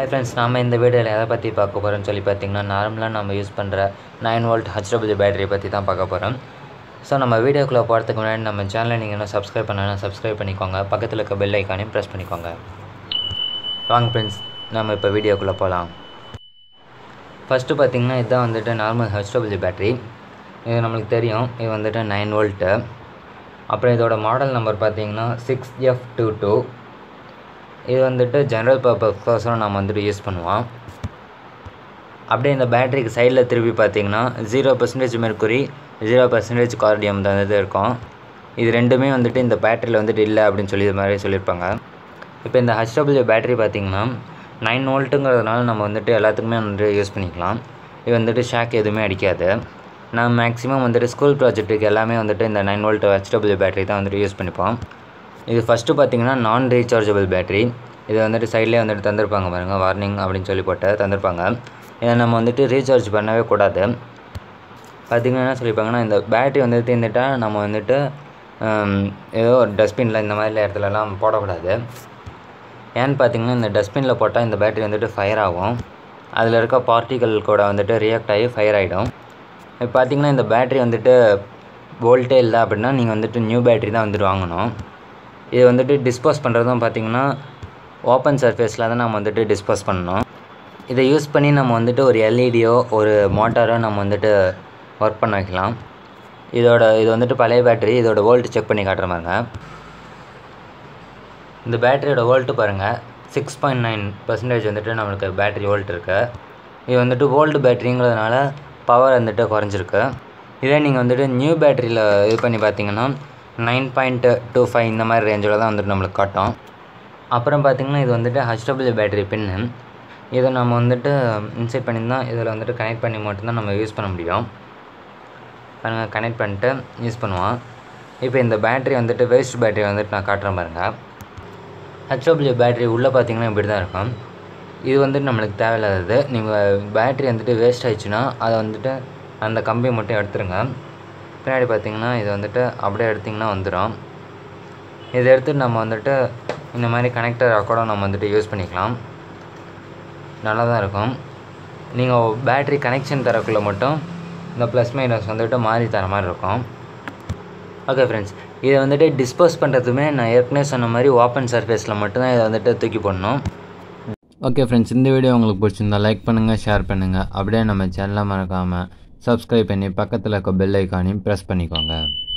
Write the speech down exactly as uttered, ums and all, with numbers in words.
Friends, நாம இந்த வீடியோவில் எதை பற்றி பார்க்க போகிறோம்னு சொல்லி பார்த்தீங்கன்னா, நார்மலாக நம்ம யூஸ் பண்ணுற நைன் வோல்ட் ஹெச்டபிள்யூ பேட்டரியை பற்றி தான் பார்க்க போகிறோம். ஸோ நம்ம வீடியோக்குள்ளே போகிறதுக்கு முன்னாடி நம்ம சேனலை நீங்கள் இன்னும் சப்ஸ்கிரைப் பண்ணலாம், சப்ஸ்கிரைப் பண்ணிக்கோங்க. பக்கத்தில் இருக்க பெல் ஐக்கானையும் ப்ரெஸ் பண்ணிக்கோங்க. வாங்க ஃப்ரெண்ட்ஸ், நம்ம இப்போ வீடியோக்குள்ளே போகலாம். ஃபஸ்ட்டு பார்த்திங்கன்னா, இதுதான் வந்துட்டு நார்மல் ஹெச்டபிள்யூ பேட்டரி. இது நம்மளுக்கு தெரியும், இது வந்துட்டு நைன் வோல்ட்டு. அப்புறம் இதோட மாடல் நம்பர் பார்த்திங்கன்னா சிக்ஸ் எஃப் டூ டூ. இது வந்துட்டு ஜென்ரல் பர்பஸ்க்கோசரம் நம்ம வந்துட்டு யூஸ் பண்ணுவோம். அப்படியே இந்த பேட்டரிக்கு சைடில் திருப்பி பார்த்திங்கன்னா zero percentage mercury, zero percentage cadmium தான் இது இருக்கும். இது ரெண்டுமே வந்துட்டு இந்த பேட்டரியில் வந்துட்டு இல்லை அப்படின்னு சொல்லி இது மாதிரி சொல்லியிருப்பாங்க. இப்போ இந்த ஹெச்டபிள்யூ பேட்டரி பார்த்திங்கன்னா நைன் வோல்ட்டுங்கிறதுனால நம்ம வந்துட்டு எல்லாத்துக்குமே வந்துட்டு யூஸ் பண்ணிக்கலாம். இது வந்துட்டு ஷாக் எதுவுமே அடிக்காது. நான் மேக்ஸிமம் வந்துட்டு ஸ்கூல் ப்ராஜெக்ட்டுக்கு எல்லாமே வந்துட்டு இந்த நைன் வோல்ட் ஹெச்டபிள்யூ பேட்டரி தான் வந்துட்டு யூஸ் பண்ணிப்போம். இது ஃபஸ்ட்டு பார்த்திங்கன்னா நான் ரீசார்ஜபிள் பேட்டரி. இது வந்துட்டு சைட்லேயே வந்துட்டு தந்திருப்பாங்க பாருங்கள், வார்னிங் அப்படின்னு சொல்லி போட்டு தந்திருப்பாங்க. இதை நம்ம வந்துட்டு ரீசார்ஜ் பண்ணவே கூடாது. பார்த்திங்கன்னா என்ன சொல்லியிருப்பாங்கன்னா, இந்த பேட்டரி வந்து தீர்ந்துட்டால் நம்ம வந்துட்டு ஏதோ டஸ்ட்பினில் இந்த மாதிரி இடத்துலலாம் போடக்கூடாது. ஏன்னு பார்த்திங்கன்னா, இந்த டஸ்ட்பினில் போட்டால் இந்த பேட்டரி வந்துட்டு ஃபயர் ஆகும். அதில் இருக்க பார்ட்டிகல் கூட வந்துட்டு ரியாக்ட் ஆகி ஃபயர் ஆகிடும். இப்போ பார்த்திங்கன்னா, இந்த பேட்டரி வந்துட்டு வோல்ட்டே இல்லை அப்படின்னா நீங்கள் வந்துட்டு நியூ பேட்டரி தான் வந்துட்டு வாங்கணும். இது வந்துட்டு டிஸ்போஸ் பண்ணுறதும் பார்த்திங்கன்னா ஓப்பன் சர்ஃபேஸில் தான் நம்ம வந்துட்டு டிஸ்போஸ் பண்ணணும். இதை யூஸ் பண்ணி நம்ம வந்துட்டு ஒரு எல்இடியோ ஒரு மோட்டாரோ நம்ம வந்துட்டு ஒர்க் பண்ண வைக்கலாம். இதோட இது வந்துட்டு பழைய பேட்டரி. இதோட வோல்ட்டு செக் பண்ணி காட்டுற பாருங்க. இந்த பேட்டரியோட வோல்ட்டு பாருங்கள், சிக்ஸ் பாயிண்ட் நைன் பர்சன்டேஜ் வந்துட்டு நம்மளுக்கு பேட்டரி வோல்ட் இருக்குது. இது வந்துட்டு ஓல்டு பேட்டரிங்கிறதுனால பவர் வந்துட்டு குறைஞ்சிருக்கு. இதே நீங்கள் வந்துட்டு நியூ பேட்டரியில் இது பண்ணி பார்த்தீங்கன்னா நைன் பாயிண்ட் டூ ஃபைவ் இந்த மாதிரி ரேஞ்சில் தான் வந்துட்டு நம்மளுக்கு காட்டும். அப்புறம் பார்த்திங்கன்னா, இது வந்துட்டு ஹெச்டபிள்யூ பேட்டரி பின்னு. இதை நம்ம வந்துட்டு இன்சைட் பண்ணியிருந்தால் இதில் வந்துட்டு கனெக்ட் பண்ணி மட்டும்தான் நம்ம யூஸ் பண்ண முடியும். பாருங்கள், கனெக்ட் பண்ணிட்டு யூஸ் பண்ணுவோம். இப்போ இந்த பேட்டரி வந்துட்டு வேஸ்ட் பேட்டரி வந்துட்டு நான் காட்டுறேன் பாருங்கள். ஹெச்டபிள்யூ பேட்டரி உள்ளே பார்த்திங்கன்னா இப்படி தான் இருக்கும். இது வந்துட்டு நம்மளுக்கு தேவையில்லாதது. நீங்கள் பேட்டரி வந்துட்டு வேஸ்ட் ஆகிடுச்சுன்னா அதை வந்துட்டு அந்த கம்பியை மட்டும் எடுத்துருங்க. பின்னாடி பார்த்திங்கன்னா இது வந்துட்டு அப்படியே எடுத்திங்கன்னா வந்துடும். இதை எடுத்துகிட்டு நம்ம வந்துட்டு இந்த மாதிரி கனெக்டராக கூட நம்ம வந்துட்டு யூஸ் பண்ணிக்கலாம். நல்லா தான் இருக்கும். நீங்கள் பேட்டரி கனெக்ஷன் தரக்குள்ளே மட்டும் இந்த ப்ளஸ் மைனஸ் வந்துட்டு மாறி தர மாதிரி இருக்கும். ஓகே ஃப்ரெண்ட்ஸ், இதை வந்துட்டு டிஸ்போஸ் பண்ணுறதுமே நான் ஏற்கனவே சொன்ன மாதிரி ஓப்பன் சர்ஃபேஸில் மட்டும்தான் இதை வந்துட்டு தூக்கி போடணும். ஓகே ஃப்ரெண்ட்ஸ், இந்த வீடியோ உங்களுக்கு பிடிச்சிருந்தா லைக் பண்ணுங்கள், ஷேர் பண்ணுங்கள். அப்படியே நம்ம சேனலை மறக்காமல் சப்ஸ்கிரைப் பண்ணி பக்கத்தில் இருக்க பெல் ஐக்கானையும் ப்ரெஸ் பண்ணிக்கோங்க.